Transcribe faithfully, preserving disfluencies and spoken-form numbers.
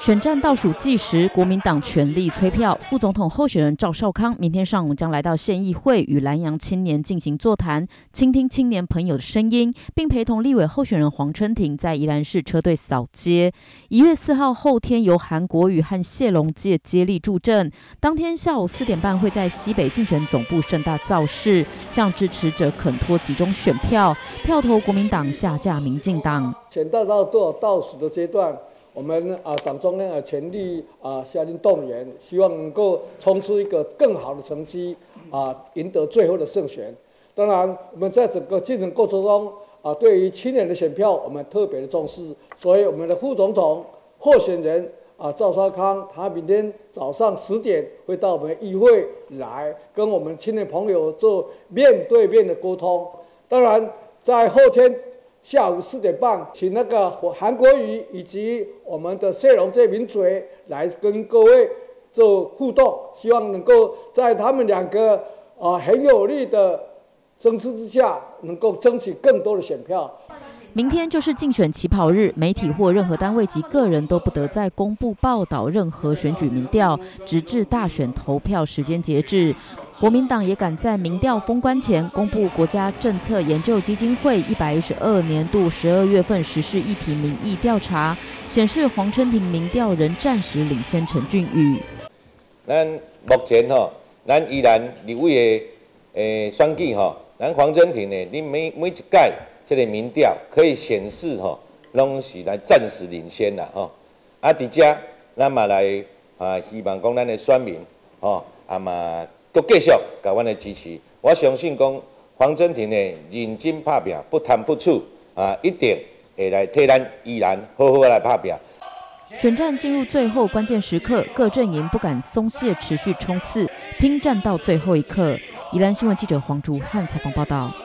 选战倒数计时，国民党全力催票。副总统候选人赵少康明天上午将来到县议会与南洋青年进行座谈，倾听青年朋友的声音，并陪同立委候选人黄琛庭在宜兰市车队扫街。一月四号后天由韩国瑜和谢龙介接力助阵，当天下午四点半会在西北竞选总部盛大造势，向支持者恳托集中选票，票投国民党，下架民进党。 选到到倒倒数的阶段。 我们啊，党中央啊全力啊下令动员，希望能够冲出一个更好的成绩啊，赢得最后的胜选。当然，我们在整个竞选过程中啊，对于青年的选票，我们特别的重视。所以，我们的副总统候选人啊赵少康，他明天早上十点会到我们议会来，跟我们青年朋友做面对面的沟通。当然，在后天。 下午四点半，请那个韩国瑜以及我们的谢龙介名嘴来跟各位做互动，希望能够在他们两个啊、呃、很有力的争持之下，能够争取更多的选票。 明天就是竞选起跑日，媒体或任何单位及个人都不得再公布报道任何选举民调，直至大选投票时间截止。国民党也赶在民调封关前公布国家政策研究基金会一百一十二年度十二月份实施议题民意调查，显示黄琛庭民调仍暂时领先陈俊宇。 咱目前吼，咱宜兰立委的诶选举吼，咱黄琛庭呢，你每每一届。 这个民调可以显示吼，拢是来暂时领先啦吼。啊，伫遮咱嘛来啊，希望讲咱的选民吼，啊嘛搁继续甲阮的支持。我相信讲黄琛庭呢认真拍拼，不贪不醋啊，一定会来替咱宜兰好好来拍拼。 选战进入最后关键时刻，各阵营不敢松懈，持续冲刺，拼战到最后一刻。宜兰新闻记者黄竹汉采访报道。